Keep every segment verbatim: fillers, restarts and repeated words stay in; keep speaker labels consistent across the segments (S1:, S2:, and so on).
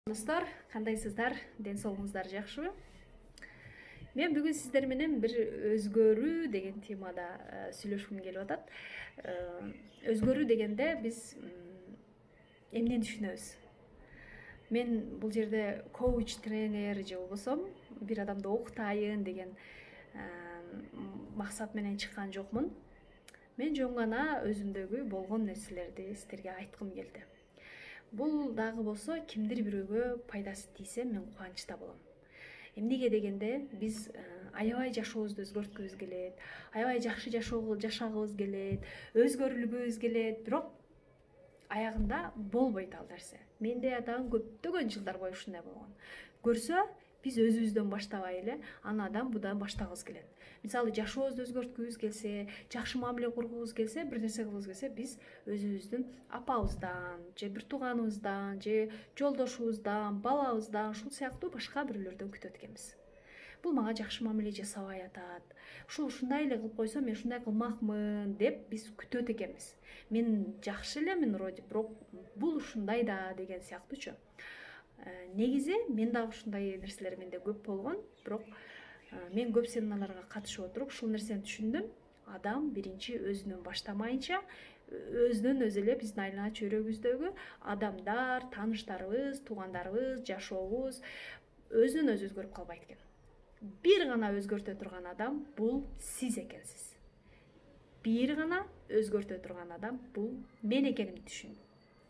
S1: Достор, кандайсыздар? Ден соолугуңуздар жакшыбы? Мен бүгүн сиздер менен бир өзгөрүү деген темада сүйлөшкүм келип атат. Өзгөрүү дегенде биз эмнени түшүнөбүз? Мен бул жерде коуч, тренер же болбосо бир адамды окутайын деген максат менен чыккан жокмун. Мен жөн гана өзүмдөгү болгон нерселерди сиздерге айткым келди. Бул дагы болсо кимдир бирөөгө пайдасы тийсе мен кубанычта болом. Эмнеге дегенде биз аябай жашообузду өзгөрткүбүз келет, аябай жакшы жашагыбыз келет, өзгөрүлгүбүз келет, бирок аягында болбойт ал нерсе. Менде дагы көптөгөн жылдар бою ушундай болгон. Көрсө биз өзүбүздөн баштабай эле аны адам будан баштагыбыз келет. Мисалы жашообузду өзгөрткүбүз келсе, жакшы мамиле кургубуз келсе, бир нерсе кылыбыз келсе, биз өзүбүздүн апабыздан, же бир тууганыбыздан, же жолдошубуздан, балабыздан, ушул сыяктуу башка бирөөлөрдөн күтөт экенбиз. Бул мага жакшы мамиле жасабай атат. Ушул ушундай эле кылып койсо, мен ушундай кылмакмын деп биз күтөт экенбиз. Мен жакшы элемин вроде, бирок бул ушундай да деген сыяктуучу. Негизи мен дагы ушундай нерселер менде көп болгон, бирок мен көп семинарларга катышып отуруп ушул нерсени түшүндүм. Адам биринчи өзүнөн баштамайынча, өзүнөн өзү эле биздин айлана чөйрөгүбүздөгү адамдар, тааныштарыбыз, туугандарыбыз, жашообуз өзүнөн өзү өзгөрүп калбайт экен. Бир гана өзгөртө турган адам бул сиз экенсиз. Бир гана өзгөртө турган адам бул мен экенимди түшүндүм.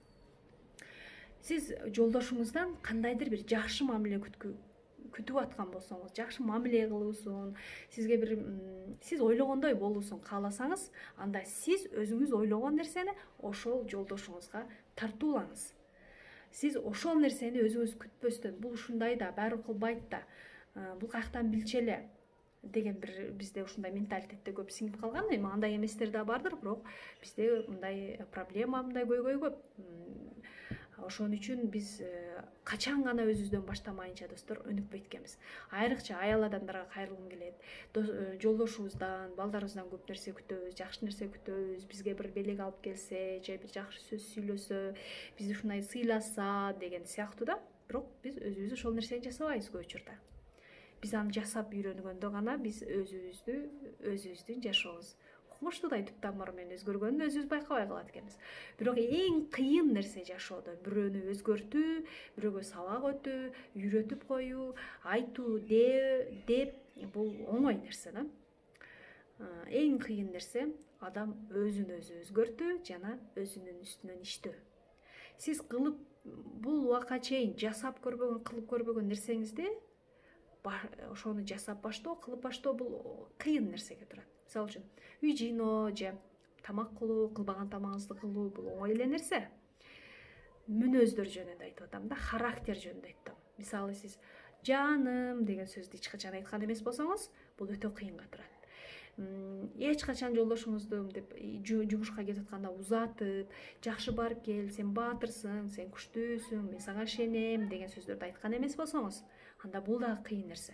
S1: Сиз жолдошуңуздан кандайдыр бир жакшы мамиле күтүп аткан болсоңуз, жакшы мамиле кылуусун, сизге бир сиз ойлогондой болуусун кааласаңыз, анда сиз өзүңүз ойлогон нерсени ошол жолдошуңузга тартуулаңыз. Сиз ошол нерсени өзүңүз күтпөстөн, бул ушундай да, баары кылбайт да, бул каяктан билчеле деген бир бизде ушундай менталитетте көп сиңип калган. Эми андай эместер да бардыр, бирок бизде мындай проблема, мындай көйгөй көп. Ошон үчүн биз качан гана өзүбүздөн баштамайынча достор өнүкпөйт экенбиз. Айрыкча аял адамдарга кайрылгым келет. Жолдошубуздан, балдарыбыздан көп нерсе күтөбүз, жакшы нерсе күтөбүз. Бизге бир белек алып келсе, же бир жакшы сөз сүйлөсө, бизди ушундай сыйласа деген сыяктуу да. Бирок биз өзүбүз ошол нерсени жасабайбыз көп учурда. Биз аны жасап үйрөнгөндө гана биз өзүбүздү, өзүбүздүн жашообуз кумуштуудай түп тамыры менен өзгөргөнүн өзүбүз байкабай калат экенбиз. Бирок эң кыйын нерсе жашоодо бирөөнү өзгөртүү, бирөөгө сабак өтүү, үйрөтүп коюу, айтуу, деп бул оңой нерсе да. Эң кыйын нерсе адам өзүн өзү өзгөртүү жана өзүнүн үстүнөн иштөө. Сиз кылып бул убакка чейин жасап көрбөгөн, кылып көрбөгөн нерсеңизди ошону жасап баштоо, кылып баштоо бул кыйын нерсеге турат. Мисалы үчүн үй жыйноо же тамак кылуу, кылбаган тамагыңызды кылуу бул оңой эле нерсе. Мүнөздөр жөнүндө айтып атам да, характер жөнүндө айттым. Мисалы сиз жаным деген сөздү эч качан айткан эмес болсоңуз, бул өтө кыйынга турат. Эч качан жолдошуңузду деп жумушка кетип атканда узатып, жакшы барып кел, сен баатырсың, сен күчтүүсүң, мен сага ишенем деген сөздөрдү айткан эмес болсоңуз, анда бул дагы кыйын нерсе.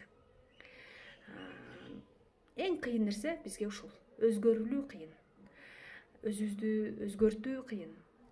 S1: Эң кыйын нерсе бизге ушул. Өзгөрүлүү кыйын. Өзүбүздү өзгөртүү кыйын.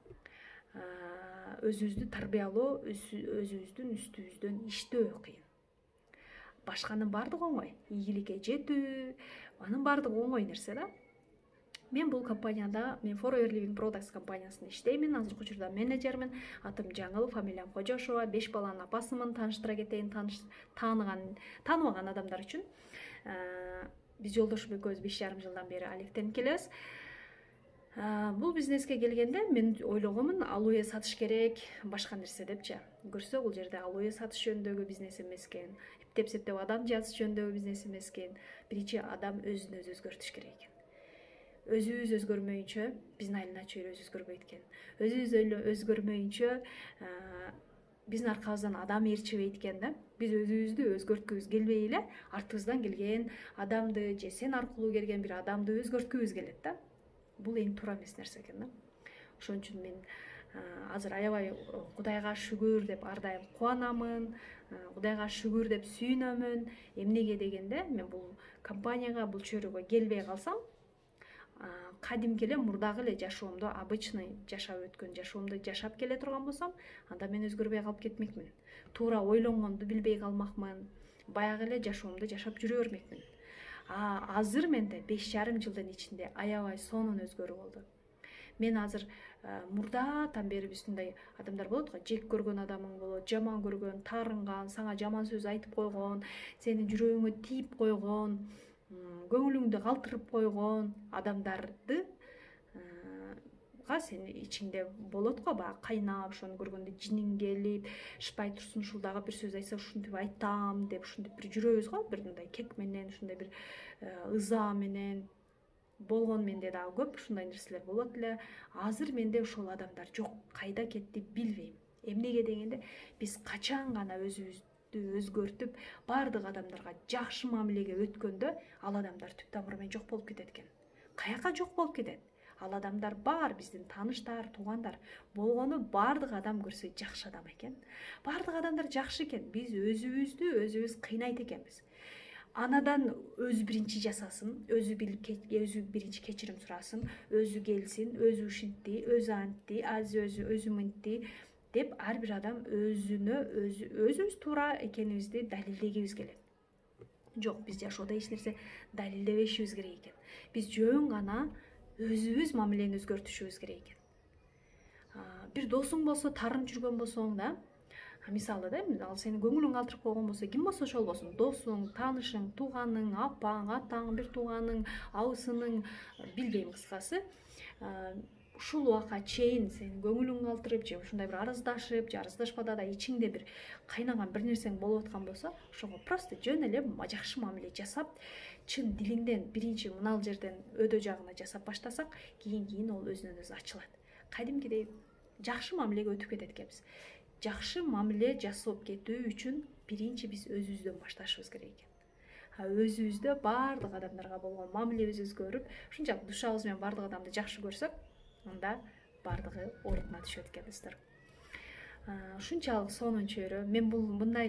S1: Өзүбүздү тарбиялоо, өзүбүздүн үстүбүздөн иштөө кыйын. Башканын баардыгы оңой. Ийгиликке жетүү, анын баардыгы оңой нерсе да. Мен бул компанияда, мен Forever Living Products компаниясында иштеймин. Азыркы учурда менеджермин. Атым Жаңыл, фамилиям Кожошова, беш баланын апасымын. Тааныштыра кетейин, тааныган, тааныбаган адамдар үчүн. Биз жолдошум экөөбүз беш жарым жылдан бери алектенип келебиз. Бул бизнеске келгенде мен ойлогомун, алуя сатыш керек, башка нерсе депчи. Көрсө бул жерде алуя сатыш жөнүндөгү бизнес эмес экен. Эптеп-септеп адам жазыш жөнүндөгү бизнес эмес экен. Биринчи адам өзүн өзү өзгөртүш керек экен. Өзүбүз өзгөрмөйүнчө биздин айлана чөйрөбүз өзгөрбөйт экен. Өзүбүз өзгөрмөйүнчө биздин аркабыздан адам ээрчибейт экен да. Биз өзүбүздү өзгөрткүбүз келбей эле артыбыздан келген адамды же сен аркылуу келген бир адамды өзгөрткүбүз келет да. Бул эң туура эмес нерсе экен да. Ошон үчүн мен азыр аябай Кудайга шүгүр деп ар дайым кубанамын, Кудайга шүгүр деп сүйүнөмүн. Эмнеге дегенде, мен бул компанияга, бул чөйрөгө келбей калсам, кадимки эле мурдагы эле жашоомду обычный жашап өткөн жашоомду жашап келе турган болсом, анда мен өзгөрбөй калып кетмекмин. Туура ойлонгонду билбей калмакмын. Баягы эле жашоомду жашап жүрө бермекмин. А азыр менде беш жарым жылдын ичинде аябай сонун өзгөрүү болду. Мен азыр мурдатан бери ушундай адамдар болот го, жек көргөн адамың болот, жаман көргөн, таарынган, сага жаман сөз айтып койгон, сенин жүрөгүңө тийип койгон, көңүлүңдү калтырып койгон адамдарды сен ичиңде болот го, баягы кайнап, ошону көргөндө жиниң келип, шыпай турсун, ушул дагы бир сөз айтса ушинтип айтам деп ушинтип бир жүрөбүз го, бир мындай кек менен, ушундай бир ыза менен. Болгон менде дагы көп ушундай нерселер болот эле. Азыр менде ошол адамдар жок, кайда кетти билбейм. Эмнеге дегенде, биз качан гана өзүбүздү өзгөртүп, бардык адамдарга жакшы мамилеге өткөндө, ал адамдар түп тамыры менен жок болуп кетет экен. Каяка жок болуп кетет? Ал адамдар бар, биздин тааныштар, туугандар. Болгону бардык адам көрсө жакшы адам экен. Бардык адамдар жакшы экен. Биз өзүбүздү өзүбүз кыйнайт экенбиз. Анадан өзү биринчи жасасын, өзү билип, өзү биринчи кечирим сурасын, өзү келсин, өзү ушинтти, өзү антти, азы өзү өзү мынтти деп ар бир адам өзүнө өзү өзүбүз туура экенибизди далилдегибиз келет. Жок, биз жашоодо эч нерсе далилдебешибиз керек экен. Биз жөн гана өзүбүз мамилени өзгөртүшүбүз керек экен. Бир досуң болсо, тарынып жүргөн болсоң да, мисалы да, ал сенин көңүлүң калтырып койгон болсо, ким болсо ошол болсун, досуң, таанышың, тууганың, апаң, атаң, бир тууганың, абысының, билбейм кыскасы, ушул убакка чейин сенин көңүлүң калтырып, же ушундай бир арыздашып, же арыздашпада да ичиңде бир кайнаган бир нерсең болуп аткан болсо, ошого просто жөн эле жакшы мамиле жасап, чын дилиңден биринчи мынал жерден өдө жагына жасап баштасак, кийин кийин ол өзүнөн өзү ачылат. Кадимкидей жакшы мамилеге өтүп кетет экенбиз. Жакшы мамиле жасап кетүү үчүн биринчи биз өзүбүздөн башташыбыз керек экен. Өзүбүздө бардык адамдарга болгон мамилебиз өзгөрүп, ушунчалык душабыз менен бардык адамды жакшы көрсөк, анда бардыгы ордуна түшөт экен достор. Ушунчалык сонун чөйрө. Мен бул мындай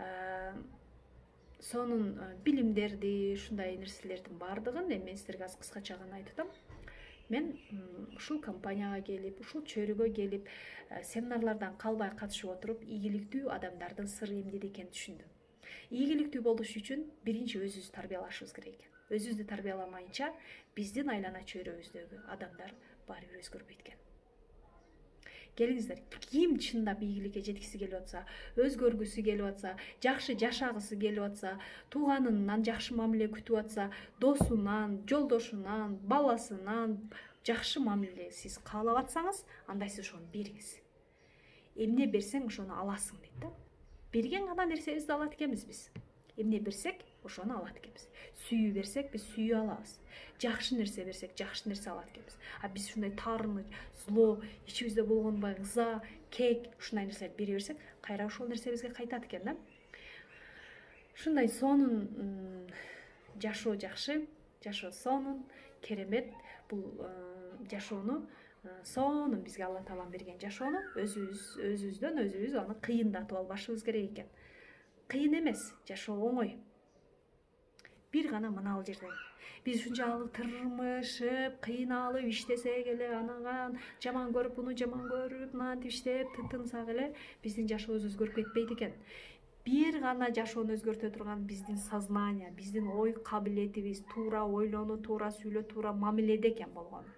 S1: сонун билимдерди, ушундай нерселердин бардыгын эми мен силерге аз кыскача гана айтып атам. Мен ушул компанияга келип, ушул чөйрөгө келип, семинарлардан калбай катышып отуруп, ийгиликтүү адамдардын сыры эмнеде экенин түшүндүм. Ийгиликтүү болуш үчүн биринчи өзүбүздү тарбиялашыбыз керек экен. Өзүбүздү тарбияламайынча биздин айлана чөйрөбүздөгү адамдар баары бир өзгөрбөйт экен. Келиңиздер, ким чындап ийгиликке жеткиси келип атса, өзгөргүсү келип атса, жакшы жашагысы келип атса, тууганынан жакшы мамиле күтүп атса, досунан, жолдошунан, баласынан жакшы мамиле сиз каалап атсаңыз, анда сиз ошону бериңиз. Эмне берсең, ошону аласың дейт да. Берген гана нерсебизди алат экенбиз биз. Эмне берсек, ошону алат экенбиз. Сүйүү берсек, биз сүйүү алабыз. Жакшы нерсе берсек, жакшы нерсе алат экенбиз. А биз ушундай таарыныч, зло, ичибизде болгон баягы ыза, кек, ушундай нерселерди бере берсек, кайра ошол нерсе бизге кайтат экен да. Ушундай сонун жашоо жакшы, жашоо сонун, керемет. Бул жашоону сонун бизге Алла Таалам берген жашоону өзүбүз өзүбүздөн өзүбүз аны кыйындатып албашыбыз керек экен. Кыйын эмес, жашоо оңой. Бир гана мынал жерден биз ушунчалык тырмышып, кыйналып иштесек эле, анаган жаман көрүп, буну жаман көрүп, мынантип иштеп, тынсак эле биздин жашообуз өзгөрүп кетпейт экен. Бир гана жашоону өзгөртө турган биздин сознание, биздин ой кабилетибиз, туура ойлонуу, туура сүйлөө, туура мамиледе экен болгону.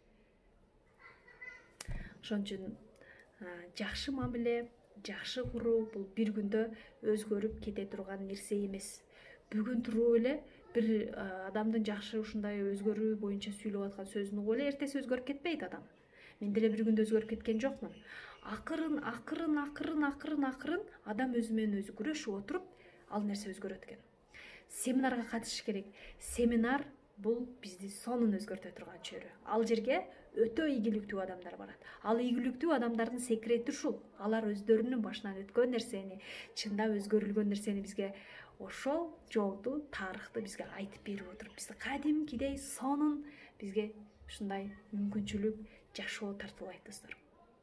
S1: Ошон үчүн жакшы мамиле, жакшы куруу бул бир күндө өзгөрүп кете турган нерсе эмес. Бүгүн туруп эле бир адамдын жакшы ушундай өзгөрүү боюнча сүйлөп аткан сөзүн угуп эле эртеси өзгөрүп кетпейт адам. Мен деле бир күндө өзгөрүп кеткен жокмун. Акырын, акырын, акырын, акырын, акырын адам өзү менен өзү күрөшүп отуруп, ал нерсе өзгөрөт экен. Семинарга катышыш керек. Семинар бул бизди сонун өзгөртө турган чөйрө. Ал жерге өтө ийгиликтүү адамдар барат. Ал ийгиликтүү адамдардын секрети ушул. Алар өздөрүнүн башынан өткөн нерсени, чындап өзгөрүлгөн нерсени бизге ошол жолду, тарыхты бизге айтып берип отуруп, бизди кадимкидей сонун бизге ушундай мүмкүнчүлүк жашоо тартуулайт достор.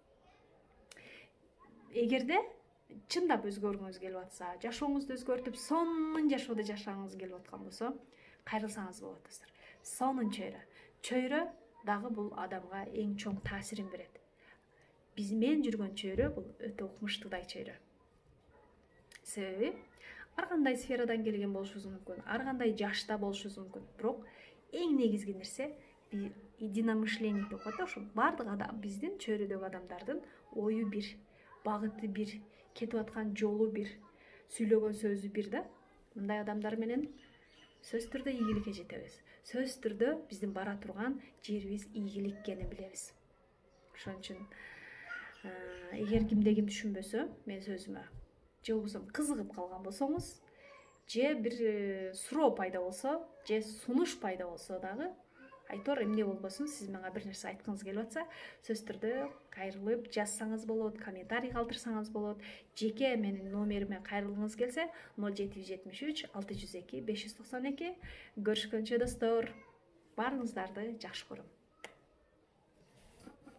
S1: Эгерде чындап өзгөргүңүз келип атса, жашооңузду өзгөртүп, сонун жашоодо жашагыңыз келип аткан болсо, кайрылсаңыз болот достор. Сонун чөйрө. чөйрө дагы бул адамга эң чоң таасирин берет. Биз мен жүргөн чөйрө бул өтө укмуштуудай чөйрө. Себеби ар кандай сферадан келген болушубуз мүмкүн, ар кандай жашта болушубуз мүмкүн. Бирок эң негизги нерсе единомышление деп коет, ошо баардык адам, биздин чөйрөдөгү адамдардын ою бир, багыты бир, кетип аткан жолу бир, сүйлөгөн сөзү бир да. Мындай адамдар менен сөзсүз түрдө ийгиликке жетебиз. Сөзсүз түрдө биздин бара турган жерибиз ийгилик экенин билебиз. Ошон үчүн эгер кимде ким түшүнбөсө мен сөзүмө, же болбосо кызыгып калган болсоңуз, же бир суроо пайда болсо, же сунуш пайда болсо дагы айтор эмне болбосун, сиз мага бир нерсе айткыңыз келип атса, сөзсүз түрдө кайрылып жазсаңыз болот, комментарий калтырсаңыз болот. Жеке менин номериме кайрылгыңыз келсе ноль жети жүз жетимиш үч алты жүз эки беш жүз токсон эки. Көрүшкөнчө достор, баарыңыздарды жакшы көрөм.